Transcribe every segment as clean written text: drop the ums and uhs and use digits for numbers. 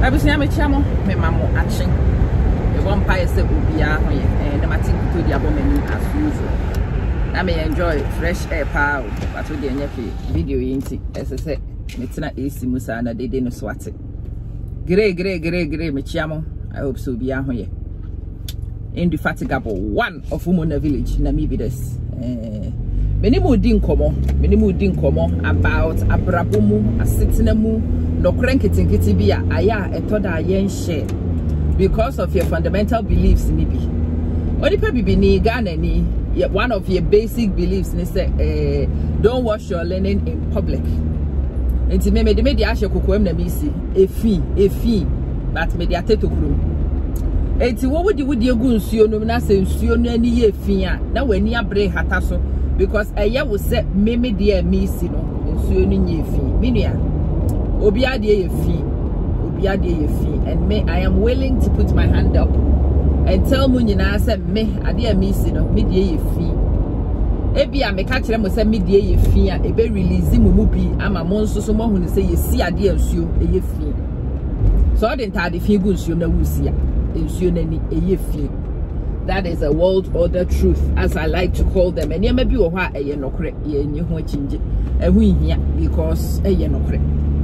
Abusua me chamo me mamo action. The one pie say ubia ho ye na matin to di abomani as usual. Na me enjoy fresh air power but we dey nyake video yinti esese metina AC musa na dede no swate. Gre me chamo. I hope so ubia ho ye. Indefatigable one of Umona village na me be this. Many more din komo about abrabomu asitinamu no crankiting kitibia aya etoda yen share because of your fundamental beliefs nibi. Odi pe bibi ni Ghana ni one of your basic beliefs ni say don't wash your linen in public. Enti me de media ahye kokoam na misi efi but media tetokuru. Enti wo wodi egu nsuo no na se nsuo no ani ye efi a na wani abre hata so because eye wo se meme de misi no nsuo no nye efi minua obi ade ye fi and me I am willing to put my hand up and tell mu nyina say me ade misi no me de ye fi ebi a me ka kire mo say me de ye fi a e be release mu bi ama mo nso so mo hu ni say ye si ade nsuo eye fi so the entire fi gu nsuo na wusi a nsuo na ni eye fi. That is a world order truth, as I like to call them. And you may be a nokre, you won't change it. And we here because a nokre.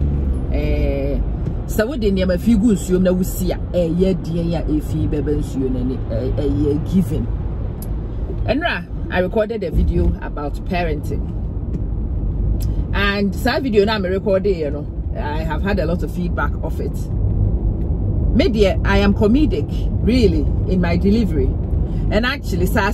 So what did you feel good? You know, see a year, dear, a fee, babies, you a year given. And I recorded a video about parenting. And that video now I recorded, you know, I have had a lot of feedback of it. Media, I am comedic, really, in my delivery. And actually, the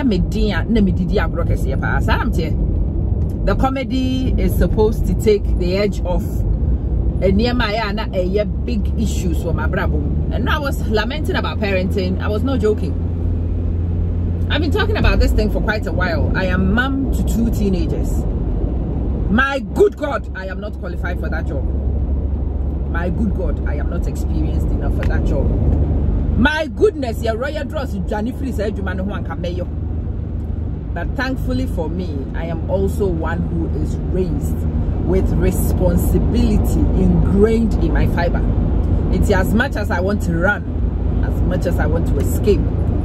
comedy is supposed to take the edge off a big issues for my brabo. And I was lamenting about parenting. I was not joking. I've been talking about this thing for quite a while. I am mom to 2 teenagers. My good God, I am not qualified for that job. My good God, I am not experienced enough for that job. My goodness, your royal dross, Johnny Free said, but thankfully for me, I am also one who is raised with responsibility ingrained in my fiber. It's as much as I want to run, as much as I want to escape.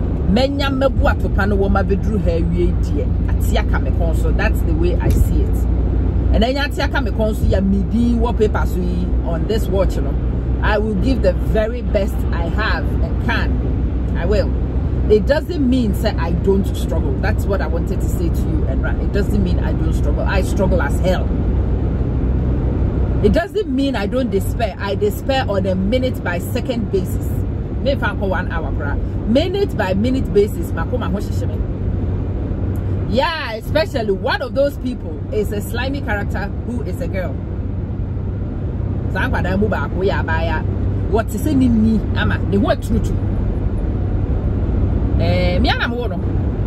So that's the way I see it. And then on this watch, you know, I will give the very best I have and can. I will. It doesn't mean say I don't struggle. That's what I wanted to say to you, and it doesn't mean I don't struggle. I struggle as hell. It doesn't mean I don't despair. I despair on a minute by second basis. Maybe 1 hour, minute by minute basis. Yeah, especially one of those people is a slimy character who is a girl. What is in me? Ama, the what true. Me and I'm one.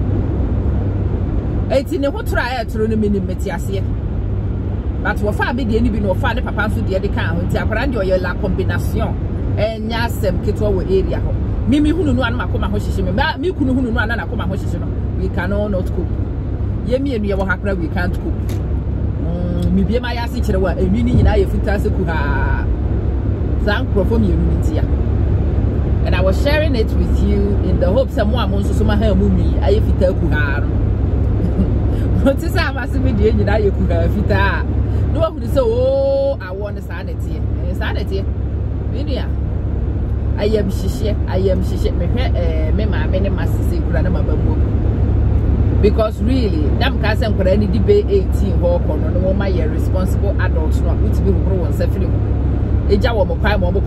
It's in the what try to run a minute metiasia. But what far be the enemy no father papa to the other count, Taparando your la combination, and Yasem Kito area. Mimi who no one Makoma Hoshishim, me who no one Nakoma Hoshishim. We can all not cook. Yemi and Yawakra, we can't cook. Maybe my ass each other, and meaning in I if it has a kuha. Thank from unity. And I was sharing it with you in the hope someone wants to my hair mummy. I if it tell kuha. What is our massive video? You know, you could have fita. No one would say, oh, I want a sanity. Sanity. Media. I am shishe. Me, my many masters say, because really, them can't for any debate 18 walk on no woman, you're responsible adults, not which will grow and suffering. A job of crime or no.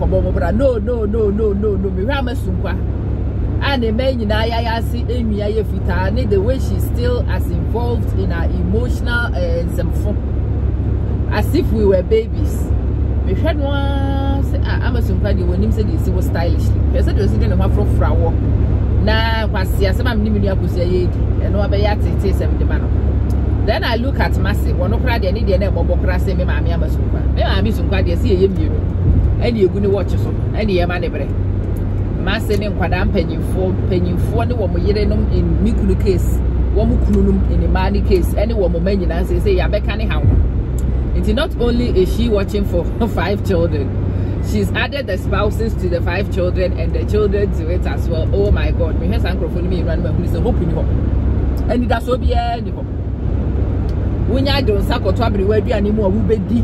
Me Ramasumpa. And the man in I see Amy Fitani, the way she's still as involved in our emotional and some fun. As if we were babies. We had one, I'm a Sumpadi when him said he was stylishly. He said, was in a half from Frau. Now, some and no then I look at Massive, one of the Indian name of Bokrase, Mammy Amasuka. I'm missing quite a see you, and you're going to watch us, and you're manable. Massive and Quadam penny for no one in Mikulu case, one in the money case, any woman and say, Yabekani how. It's not only is she watching for 5 children, She's added the spouses to the 5 children and the children to it as well. Oh my God, me has microphone me run who is a hope in you. And that's so be any hope. When I don't sako to everywhere be anymore, we be.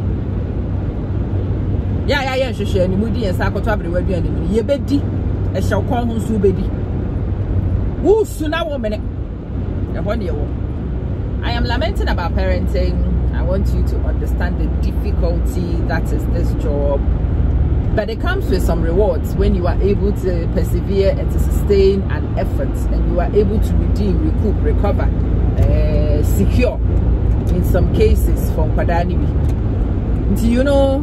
Yeah, she share any moody and sako to everywhere be anymore. Ye bedi, a shall call who so bedi. Who sooner woman? I am lamenting about parenting. I want you to understand the difficulty that is this job. But it comes with some rewards when you are able to persevere and to sustain an effort, and you are able to redeem, recoup, recover, secure in some cases from Kwadanibi. Do you know?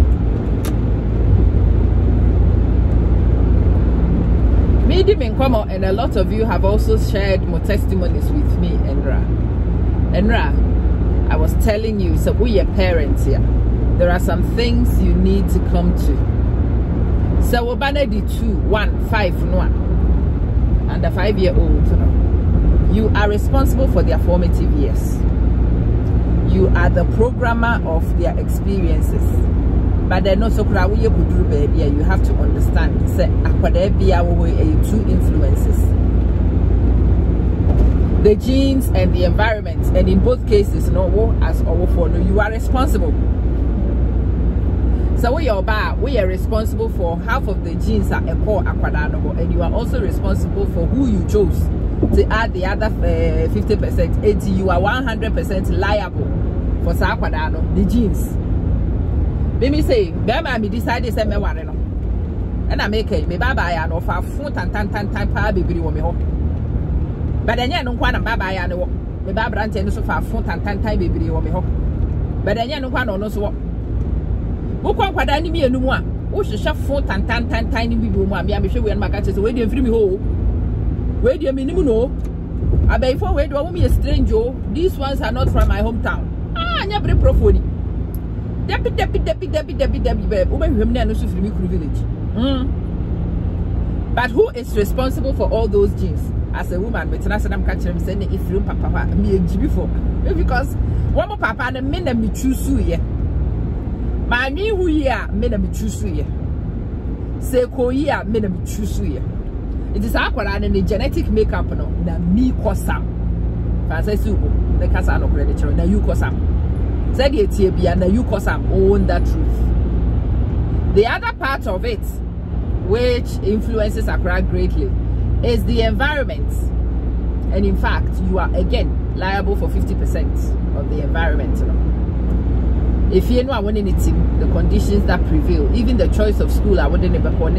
And a lot of you have also shared more testimonies with me, Enra, I was telling you, so we are parents here. There are some things you need to come to. So we're banner the 2, 1, 5, no, and the 5-year-old. You are responsible for their formative years. You are the programmer of their experiences. But they're not so crowded. You could do baby. You have to understand. Say, two influences: the genes and the environment. And in both cases, no, as our follow, you are responsible. So we are responsible for half of the genes at a core aquadano, and you are also responsible for who you chose to add the other 50%. You are 100% liable for aquadano, the genes. Let me say, Bama me decided say me ware no. And I make it me baba ya no fa fun tan pa bibiri wo me ho. But enya no kwa na baba ya no wo. Me baba brante no so fa fun tan bibiri wo me ho. But enya no kwa no so wo. Wo kwa kwada ni mienu mu a, wo hwehwe fun tan ni bibiri mu a me hwe we na maka chese we dey mfiri me ho. We dey me nimu no. Abey for we dey wo me a stranger. These ones are not from my hometown. Ah, nya bre profoni. Debbie, village. But who is responsible for all those genes? As a woman, but I'm catching saying if you papa me before. Because one more papa and men me choose you. My new who ya men me choose you. Say ko ya men me choose you. It is aqua and the genetic makeup no na me kosam. Fancy soup, the casa no credit, na you kosam. Said you cause own that truth. The other part of it, which influences Accra greatly, is the environment. And in fact, you are again liable for 50% of the environment. If you know when anything, the conditions that prevail, even the choice of school, I wouldn't ever when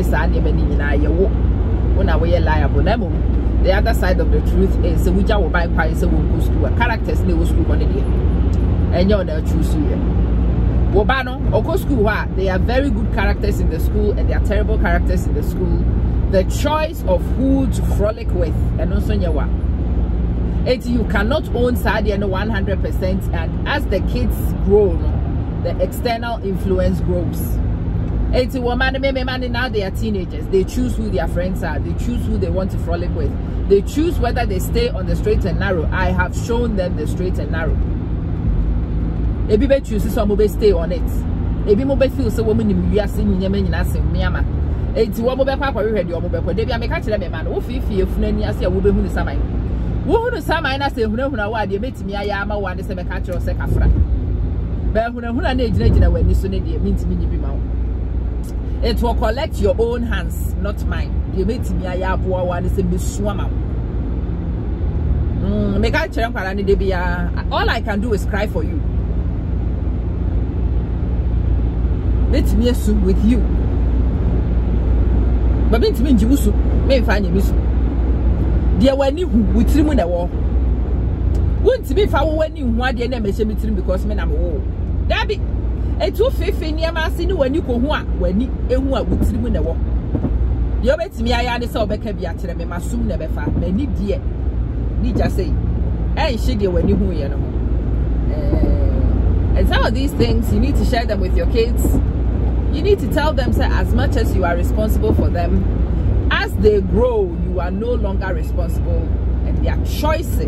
I wear liable. The other side of the truth is we will buy price school characters school and you're not choose you. Wobano, Oko school, they are very good characters in the school and they are terrible characters in the school. The choice of who to frolic with, and also nyawa. You cannot own Sadia 100%, and as the kids grow, the external influence grows. Now they are teenagers. They choose who their friends are. They choose who they want to frolic with. They choose whether they stay on the straight and narrow. I have shown them the straight and narrow. Ebi be choose so mo be stay on it. Ebi mo be feel so woman in wiase nyama nyina sem miama. Enti wo mo be kwa hwehwe de wo mo be kwa. Debi ameka kire me ma no wo fifie funani ase a wo be hu ni saman. Wo hu ni saman na se hunahuna wa de metimi aya ama wa de se meka kire se kafra. Be hunahuna na ejina wani so ne de mintimi nyibi ma wo. It will collect your own hands, not mine. You metimi aya aboa wa de se mesuama. Meka kire kwara ne de bia. All I can do is cry for you. Let me assume with you. But me to me Jibusu, me find you miss. Dear when you with him in the war. Wouldn't be found when you want the name because men am war. Dabby, a 250 near Manson when you go when you with him in the war. You bet me I saw Becca Biatra, me must soon never find many dear. Need just say, and she dear when you know. And some of these things you need to share them with your kids. You need to tell them, say, as much as you are responsible for them, as they grow, you are no longer responsible, and their choices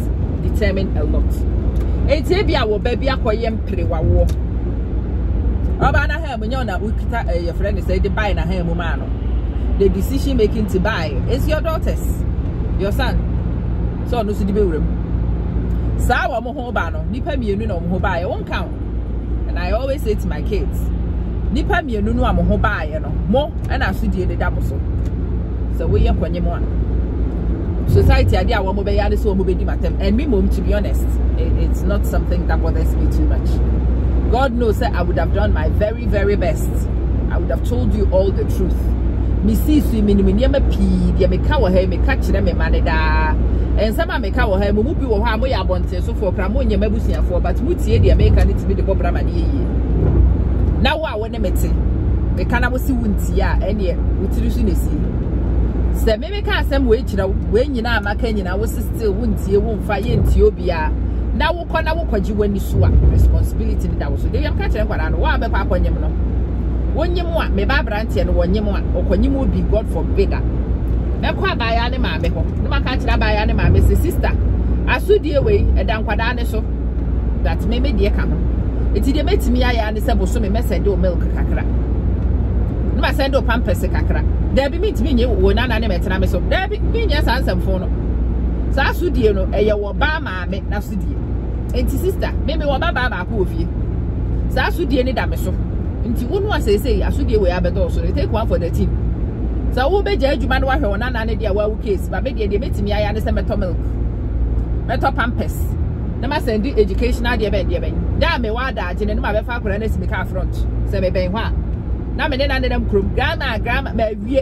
determine a lot. Obana hem when you're not your friend say the buy na hem man. The decision making to buy is your daughters, your son. So no see the room. Sawa mo ho ba no nipa mienu no mo ho ba won't count. And I always say to my kids, nipa mienu no mo ho ba no mo and asudie de dabo so. So we are kwanye mo. Society idea wa mo be yade so mo be di matem. And me mom, to be honest, it's not something that bothers me too much. God knows that I would have done my very, very best. I would have told you all the truth. Me see me pi dia me ka wo ha me ka kire me mane da en sama me ka wo ha mu bi wo ha mo ya bonte so for kra mo nya mabusuafo but mu tie dia me ka ne tibi de bobra ma ne yiye na wo a wo ne mete me ka na mo si wunti a ene wutiri su ne si se me ka asem we kira we nyina amaka nyina wo still wuntie wo mfa ye ntie obi a na wo kọ na wo kwaji wani so a responsibility ni da wo so de yam ka kire kwara no wo abe kwa kwanyem no wonyemu a me ba brantie no wonyemu a okonyemu bi God forbid a me kwa abaya ne maame ho ne maka kira abaya ne maame se sister asudie we eda nkwada ne so that me die ka ho eti de metimi aya ne se boso me send o milk kakra ne ma send o pampers kakra there be metimi nye wo na ne metena me so there be nya sansamfo no sa asudie no eye wo ba maame na asudie enti sister me wo ba ba ko ofie sa asudie ne da me so nti wonu asese asudie we abedo so take one for the team so wo be ja adwuma no wa hwe wona na ne dia wa case ba be dia metimi aya ne se meto milk meto pampers na ma send educational dia ben da me wa da agene no ma be fa akora na simi ka front se me ben ho a na me ne na dem krom grandma ma wie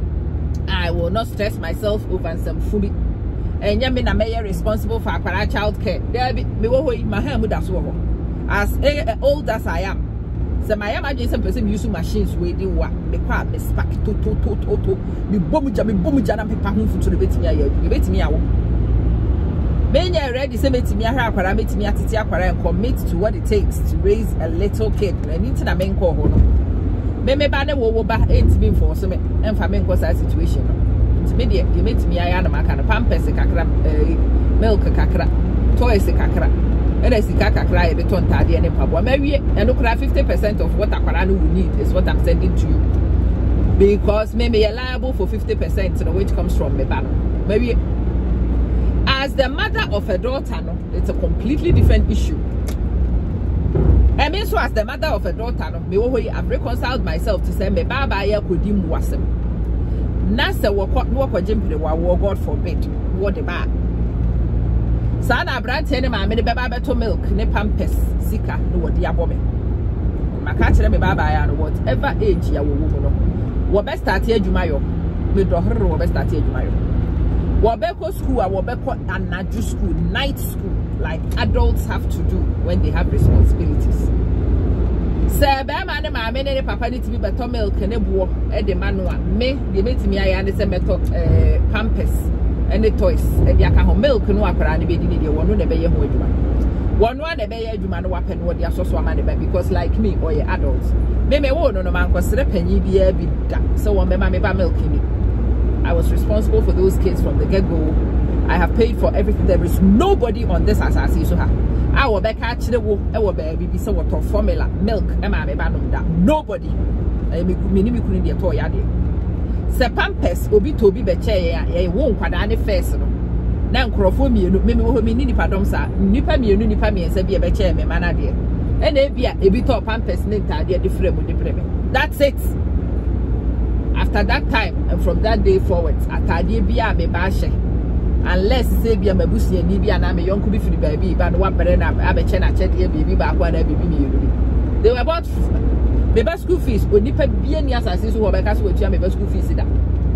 I will not stress myself over some food and ya me na me responsible for akora child care there be me wo ho ma ha mu da so ho as old as I am. So my am person using machines we do what me kwa me spark to me bomuja na pepa hu futu betimi aye betimi awo menya ready say betimi ahwa akwara betimi atete akwara and commit to what it takes to raise a little kid and into na menko ho no me ba ne wo ba entimi force me emfa menko sa situation no ntimi de betimi aye na maka na pampers kakra milk kakra toys kakra and I see kakra e beton tade ne pabo mawie and 50% of what akwara no will need is what I'm sending to you because maybe you're liable for 50% which comes from me ba mawie as the mother of a daughter no it's a completely different issue. I mean so as the mother of a daughter no me wo I've reconciled myself to say me baba ya kodim wasem na se wo kwajempire wa God forbid what the ba Sana brante ne maame ne beba beto milk ne pampers sika no wodi abome maka kire me baba ya no whatever age ya wo no wo be start adwuma yo me dohoro wo be start adwuma yo wo be ko school wo be ko anaju school night school like adults have to do when they have responsibilities se be ma ne maame ne papa ne tibi beto milk ne bo e de manual me de metimi aya ne se meto pampers and the toys and the account milk no akara ne be di ne wono ne be ye ho adwuma wono na be ye adwuma no wapen wo dia soso ama ne be because like me or ye adults me wo no man kwasere panyi bia bi da so wo me ma me ba milk ni I was responsible for those kids from the get-go. I have paid for everything. There is nobody on this asasi so ha I will be catch the wo e wo baby bi so water formula milk e ma me ba no da nobody me ni me kunu de to ya de se pampers obi to bi be che ya wo nkwada ne first no na nkrofo mienu me wo me ni nipa dom sa nipa mienu nipa miensa bi e be che me mana de e na bia ebi to pampers ne ntade de frame de frame that's it. After that time and from that day forward atade bia me ba hye unless say bia mabusia ni bia na me yonko bi firi baby ba no wa bere na abeche na chede bibi ba kwa na bibi mienu they were about me ba school fees onipa bia ni asase so wo be ka so watua me ba school fees da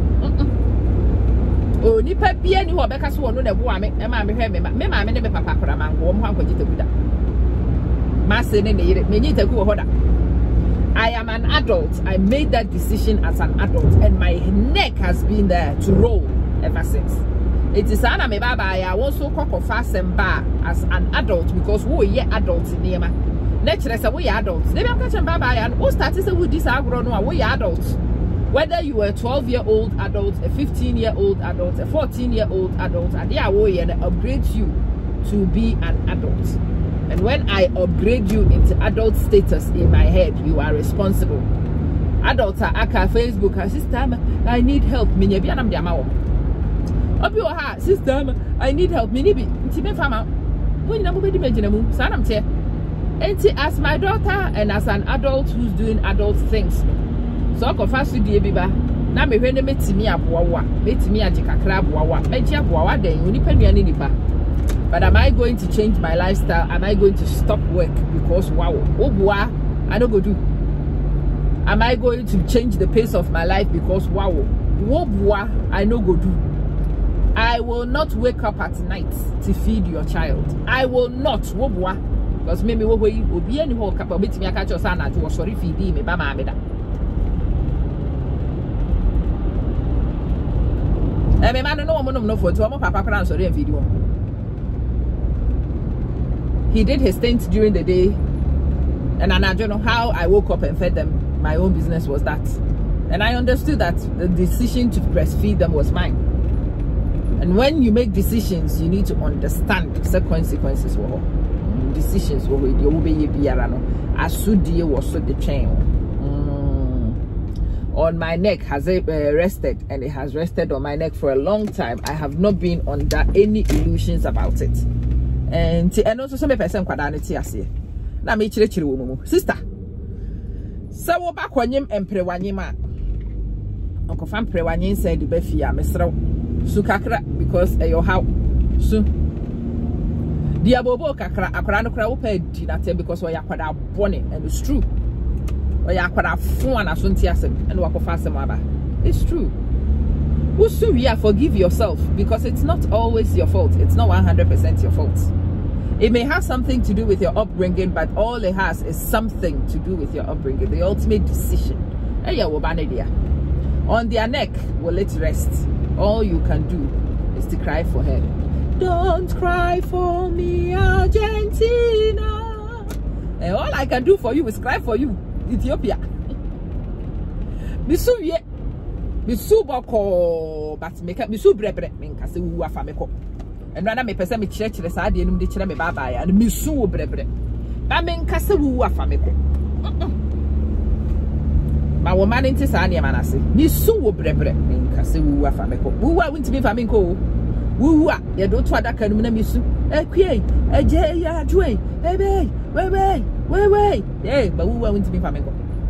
onipa bia ni wo be ka so wono na bo ame e ma me hwe me ma me ne me papa kora mango mo hankwaji taku da ma se ne ne yire me nyi taku wo hoda. I am an adult. I made that decision as an adult and my neck has been there to roll ever since. It is an me baba I also cock fast and bar as an adult because we are adults in Nema. Naturally, say we are adults. They don't catch baba and who started say we this agro we are adults. Whether you are a 12-year-old adult, a 15-year-old adult, a 14-year-old adult, and they are we and upgrade you to be an adult. And when I upgrade you into adult status in my head, you are responsible. Adults are aka Facebook, sister, I need help. Sister, I need help. As my daughter and as an adult who's doing adult things, so I confess to the biba. Now me when me timi aboawa, me timi ajikakra aboawa, meji aboawa den onipa nuane nipa. But am I going to change my lifestyle? Am I going to stop work because wow, obua I don't go do? Am I going to change the pace of my life because wow, obua I no go do? I will not wake up at night to feed your child. I will not obua because maybe wo we obi ani ho kapa betimi aka cho sa na jo sorry feed me ba ma me da. Me man no woman no photo mo papa kra sorry video. He did his things during the day, and I don't know how I woke up and fed them. My own business was that, and I understood that the decision to breastfeed them was mine. And when you make decisions, you need to understand the consequences. Decisions were the obey biarano. Asudi was so the chain on my neck has rested, and it has rested on my neck for a long time. I have not been under any illusions about it. And also some person kwadanity ase na me chire wo mumu sister so wo ba kwanyem emprewanyem a onko fam prewanyem said the befia mesrew su kakra because your how su dia bobo kakra akra no kra wo pa di na tem because we yakwada bone, and it's true we yakwada fon anaso ntiasem and we akofa asem aba. It's true. Usu, yeah, forgive yourself because it's not always your fault. It's not 100% your fault. It may have something to do with your upbringing, but all it has is something to do with your upbringing. The ultimate decision. On their neck, will it rest? All you can do is to cry for her. Don't cry for me, Argentina. And all I can do for you is cry for you, Ethiopia. Misu boko, but make up misu brebre, minkase wu afameko. And rather me person me church the side enum de chire me baba and misu brebre. Ba minkase wu afameko. Ma woman into sani manase. Misu brebre, minkase wu afameko. Wu wa wint me famiko. Wu wa ye do to adaka num na misu. Ekwie, eje ya adwe. Ebe, we. Eh, ba wu wa wint me famiko.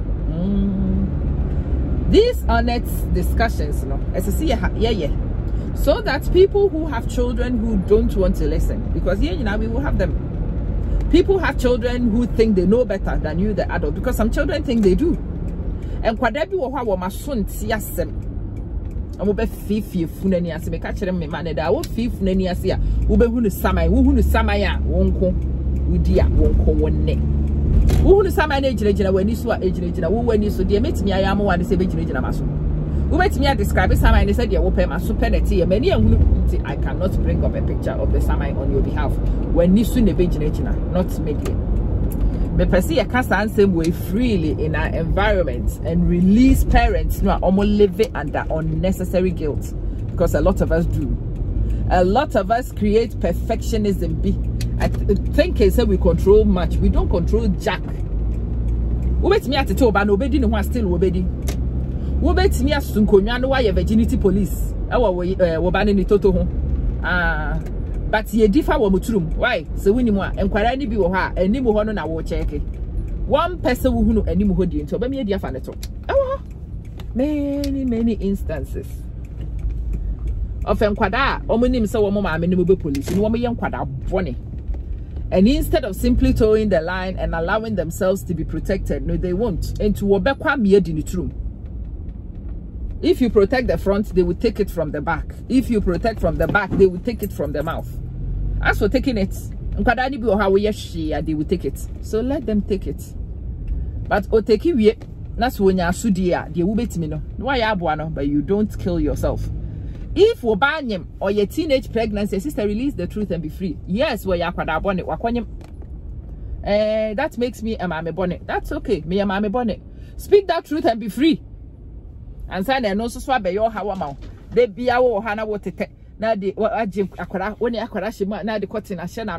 These honest discussions, you know, as I see, yeah, so that people who have children who don't want to listen, because here, you know, we will have them. People have children who think they know better than you, the adult, because some children think they do. And whatever you want, my son, I'm be fifi funani as me catch them, man, that I will fif nani as ya, ube hunu samaya, wonko, udia, wonko, one neck. Who is some age when you saw age when you saw the met me? I am one to say maso. Who met me? I describe some and said, you will pay my supernity. And many I cannot bring up a picture of the Samai on your behalf when you soon a not make it. But perceive a cast answer way freely in our environment and release parents who are almost living under unnecessary guilt, because a lot of us do. A lot of us create perfectionism. I think I said we control much. We don't control jack. Who bet me at the top and obedi no one still obedi. Who bet me at Sunkonya no why virginity police? Our banning the toto. But ye differ wamutrum. Why? So we more enquire any be or her and Nimo Hono na watch check. One person who know any mohodi into be me dear faneto. Many instances. Of enquada, omonim so mama minimu police, no me yanquada bonny. And instead of simply towing the line and allowing themselves to be protected, no, they won't. And to obekwa mied in the room. If you protect the front, they will take it from the back. If you protect from the back, they will take it from the mouth. As for taking it, they will take it. So let them take it. But oteki that's when you sudia, they will bet me no. Why abuano, but you don't kill yourself. If wobanyem or your teenage pregnancy, sister, release the truth and be free. Yes, we yakwada bonnet, wakwanyem. That makes me a mame bonnet. That's okay. Me a mame bonnet. Speak that truth and be free. And say no so swab your hawama. They be our hana water. Now the akwada when yakwada shima now the cotton a shena no.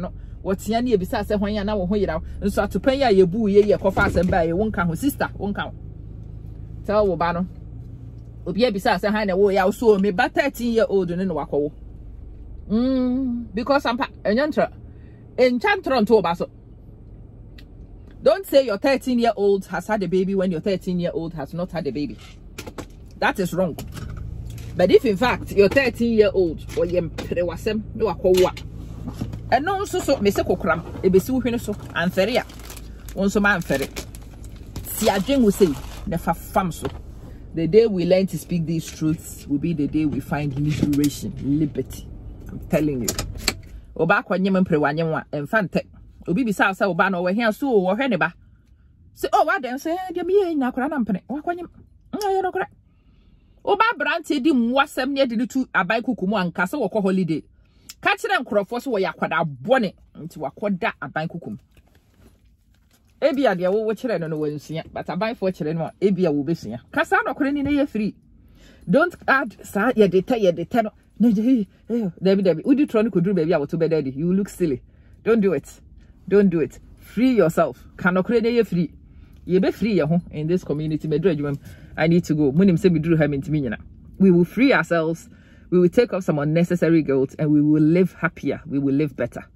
What's any besides when you're now when you're and so to pay your boo ye coffers and buy a won't count sister won't count. Tell Wobano. Obia besides a hand away I saw me but 13-year-old in Wako. Because I'm an enchanter to Basso. Don't say your 13-year-old has had a baby when your 13-year-old has not had a baby. That is wrong. But if in fact your 13-year-old or yem prewasem no akwa and no so me se kokram e be si wo hwene so amfere a won so ma amfere si adwen wo say ne fa fam so. The day we learn to speak these truths will be the day we find liberation, liberty. I'm telling you. Oba kwa nyem prewanyem wa emfante obi bisa say oba no we hia so wo hwe ne ba say oh wa dem say dem ye nya kora na mpene wa kwanyem ayo no kora. Oba brante di mwasem ne de tu abai kukumu anka se wokọ holiday ka kire nkrofo so wo yakwada bone nti wakoda abai kukum ebia de wo kire no wansua but abai fo kire no ebia wo besua kasa no kore ni na ye free. Don't add sa ye de no Debbie udi tro no koduru baby a woto be daddy you look silly. Don't do it. Free yourself. Can kore na ye free. Ye be free ye ho in this community. I need to go. We will free ourselves. We will take off some unnecessary guilt and we will live happier. We will live better.